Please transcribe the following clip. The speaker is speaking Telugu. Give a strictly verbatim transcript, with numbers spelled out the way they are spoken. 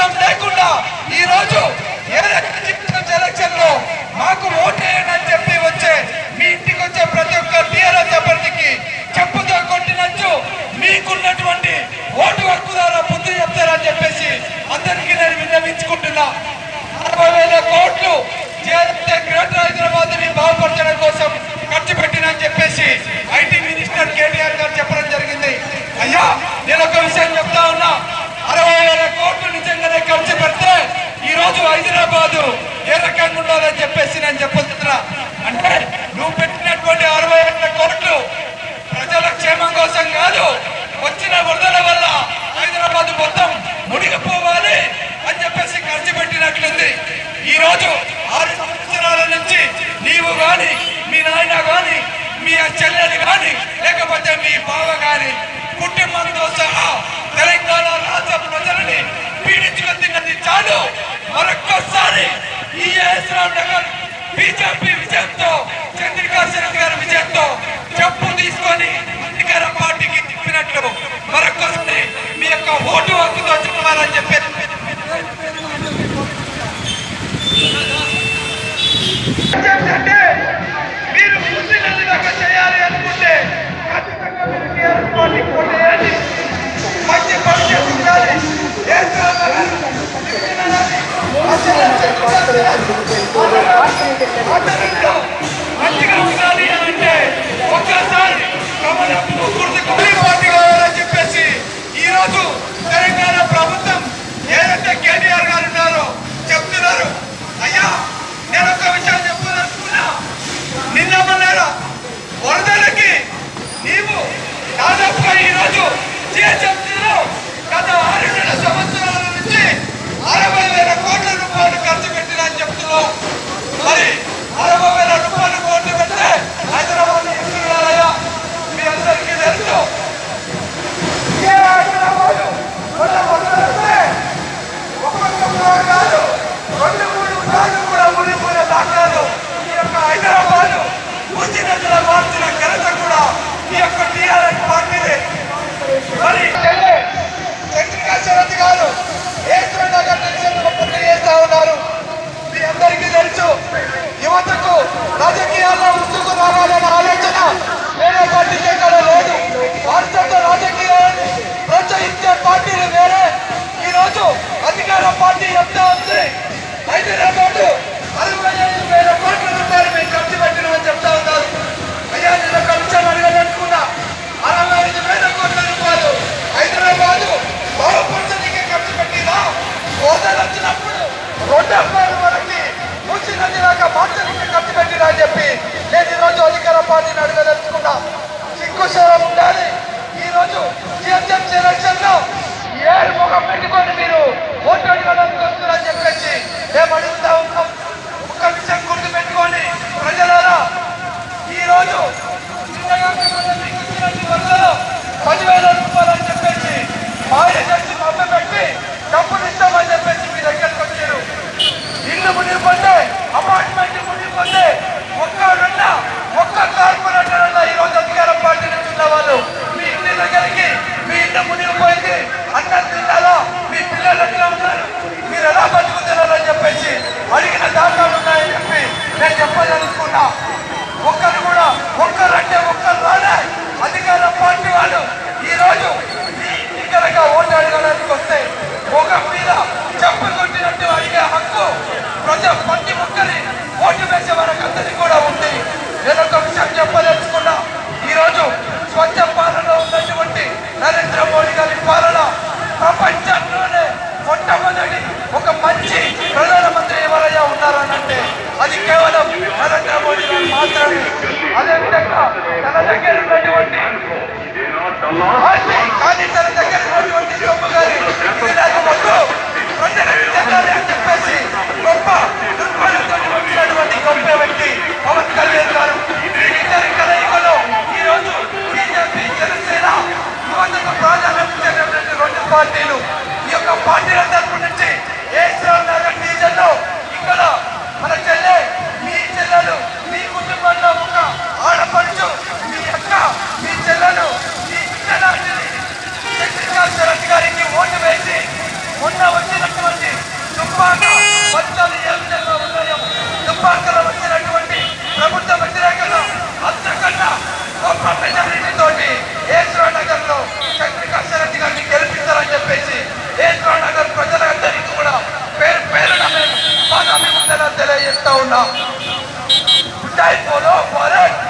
సంబంధం లేకుండా ఈ రోజు ఎలక్షన్ లో మాకు ఓటేయండి అని చెప్పి వచ్చే మీ ఇంటికి వచ్చే ప్రతి ఒక్క టీఆర్ఎస్ అభ్యర్థికి చెప్పుతో కొట్టినట్టు మీకున్నటువంటి ఓటు హక్కు ద్వారా బుద్ధి చెప్తారని చెప్పేసి అందరికీ నేను విన్నవించుకుంటున్నా. అరవై వేల కోట్లు గ్రేటర్ హైదరాబాద్ ని బాగుపరచడం కోసం ఖర్చు పెట్టినని చెప్పేసి ఐటీ మినిస్టర్ కేటీఆర్ గారు చెప్పడం జరిగింది. అయ్యా నేను ఒక విషయం చెప్తా ఉన్నా, అరవై వేల కోట్లు నిజంగానే ఖర్చు పెడితే ఈ రోజు హైదరాబాద్ ఏ రకంగా ఉండాలని చెప్పేసి నేను చెప్తున్నా. అంటే నువ్వు పెట్టినటువంటి అరవై వేల కోట్లు ప్రజల క్షేమం కోసం కాదు, వచ్చిన వరదల వల్ల హైదరాబాద్ మొత్తం మునిగిపోవాలి అని చెప్పేసి ఖర్చు పెట్టినట్లుంది. ఈ రోజు ఆరు సంవత్సరాల నుంచి నీవు గాని మీ నాయన గాని మీ చెల్లెలు గాని లేకపోతే మీ బావ గాని కుటుంబంతో సహా తెలంగాణ రాష్ట్ర ప్రజలని పీడించుకొచ్చినది చాలు. మరొక్కసారి ఈ ఎస్ఆర్ నగర్ బీజేపీ విజయంతో చంద్రికా శరత్ గారి విజయంతో చెప్పు తీసుకొని అధికార పార్టీకి తిప్పినట్లు మరొక్కసారి మీ యొక్క ఓటు హక్కుతో చెప్పాలని చెప్పి అంటే మీరు ముస్లింలు దాకా చేయాలి అనుకుంటే ఖచ్చితంగా మీరు టీఆర్ఎస్ పార్టీకి ఓటేయండి. మంచి భవిష్యత్తు ఉండాలి. మంచిగా ఉండాలి అంటే ఒక్కసారి పార్టీ కావాలని చెప్పేసి ఈరోజు తెలంగాణ ప్రభుత్వం ఏదైతే కేటీఆర్ గారు ఉన్నారో చెప్తున్నారు. అయ్యా నేను ఒక విషయం చెప్పదలుచుకున్నా, నిన్న మొన్న వరదలకి నీవు దాదాపుగా ఈరోజు జిహెచ్ఎంసీలో గత ఆరున్నర సంవత్సరాల నుంచి అరవై వేల కోట్ల రూపాయలు ఖర్చు పెట్టినా అని చెప్తున్నావు. మరి అరవై వేల రూపాయలు కోట్లు పెడితే హైదరాబాద్ ఎక్కియాలయ్యా మీ అందరికీ తెలుసు. హైదరాబాద్ ఒక్కొక్క కాదు రెండు మూడు సార్లు కూడా మునిగిపోయిన దాఖలాలు ఈ యొక్క హైదరాబాద్ పూర్తి నదుల మార్చిన ఘనత కూడా ఈ యొక్క టీఆర్ఎస్ పార్టీదే. మరి చంద్రికా శరత్ గారు ఎస్ఆర్ నగర్ నుంచి పోటీ చేస్తా ఉన్నారు. మీ అందరికీ తెలుసు, యువతకు రాజకీయాల్లో ముందుకు రావాలన్న ఆలోచన వేరే పార్టీకి ఎక్కడ లేదు. భారత రాజకీయాన్ని ప్రోత్సహించే పార్టీలు వేరే. ఈ రోజు అధికార పార్టీ చెప్తా ఉంది హైదరాబాద్ అరవై ఐదు వేల కోట్ల రూపాయలు మేము ఖర్చు పెట్టినామని చెప్తా ఉన్నారు. అయ్యా నేను ఒక విషయం అడగాలనుకున్నా, అరవై ఐదు వేల కోట్ల రూపాయలు హైదరాబాద్ బాగుపరచడానికి ఖర్చు పెట్టినా హోదాలు వచ్చినప్పుడు రెండు అమ్మాయిల వరకు మూసి నది దాకా మార్చడానికి ఖర్చు పెట్టినా అని చెప్పి నేను ఈరోజు అధికార పార్టీని అడగదలుచుకున్నా. సిగ్గుశరం ఉండాలి. ఈరోజు జిహెచ్ఎంసీ ఎలక్షన్ లో ఏడు ముఖం పెట్టుకొని మీరు ఓటు అడగడానికి వస్తున్నారని చెప్పేసి మేము అడుగుతా ఉన్నాం. ఒక్క విషయం గుర్తు పెట్టుకోండి ప్రజలారా, ఈ రోజు పదివేల రూపాయలు అని చెప్పేసి మాయ చేసి మబ్బ పెట్టి డబ్బులు ఇస్తామని చెప్పేసి మీ దగ్గరకు వచ్చారు. ఇల్లు మునిగిపోతే అపార్ట్మెంట్ మునిగిపోతే ఒక్క రెండ ఒక్క కార్పొరేటర్ అన్న ఈ రోజు అధికార పార్టీ నుంచి ఉన్న వాళ్ళు మీ ఇంటి దగ్గరికి మీ ఇల్లు మునిగిపోయింది అన్నం తిన్నారా, మీ పిల్లలు ఎట్లా ఉన్నారు, మీరు ఎలా బతుకుతున్నారని చెప్పేసి అడిగిన దాఖలాలు ఉన్నాయని చెప్పి నేను చెప్పదలుచుకున్నా. ఒక్కరు కూడా ఒక్కరంటే ఒక్కరు రాలే. అధికార పార్టీ వాళ్ళు ఈ రోజు మీ ఇంటికరగా ఓటు అడగడానికి వస్తే ఒక మీద చెప్పు కొట్టినట్టు అడిగే హక్కు ప్రజా ప్రతి ఒక్కరి ఓటు వేసే వరకు అందరికీ కూడా ఉంది. నేను ఒక విషయం చెప్పదలుచుకున్నా, ఈరోజు స్వచ్ఛ పాలనలో ఉన్నటువంటి నరేంద్ర మోడీ గారి పాలన ప్రపంచంలోనే మొట్టమొదటి ఒక మంచి ప్రధానమంత్రి ఎవరైనా ఉన్నారనంటే అది కేవలం నరేంద్ర మోడీ గారు మాత్రమే. అదేవిధంగా తన దగ్గర ఉన్నటువంటి కానీ తన దగ్గర ఉన్నటువంటి సొమ్ము గారి అని చెప్పేసి గొప్ప దుర్మార్గంతో వచ్చినటువంటి గొప్ప వ్యక్తి పవన్ కళ్యాణ్ గారు. ఇద్దరి కలయికలో ఈ రోజు బీజేపీ జనసేన యువతకు ప్రాధాన్యత ఇచ్చేటటువంటి రెండు పార్టీలు ఈ యొక్క పార్టీల తరపు నుంచి ఎస్ఆర్ నగర్ డివిజన్ లో ఇక్కడ మన చెల్లె మీ చెల్లెలు మీ కుటుంబంలో ఒక ఆడపడుచు మీ అక్క మీ చెల్లెలు మీ చంద్రికా శరత్ గారికి ఓటు వేసి మొన్న వచ్చినటువంటి ఉన్నాం। జై బోలో భారత్।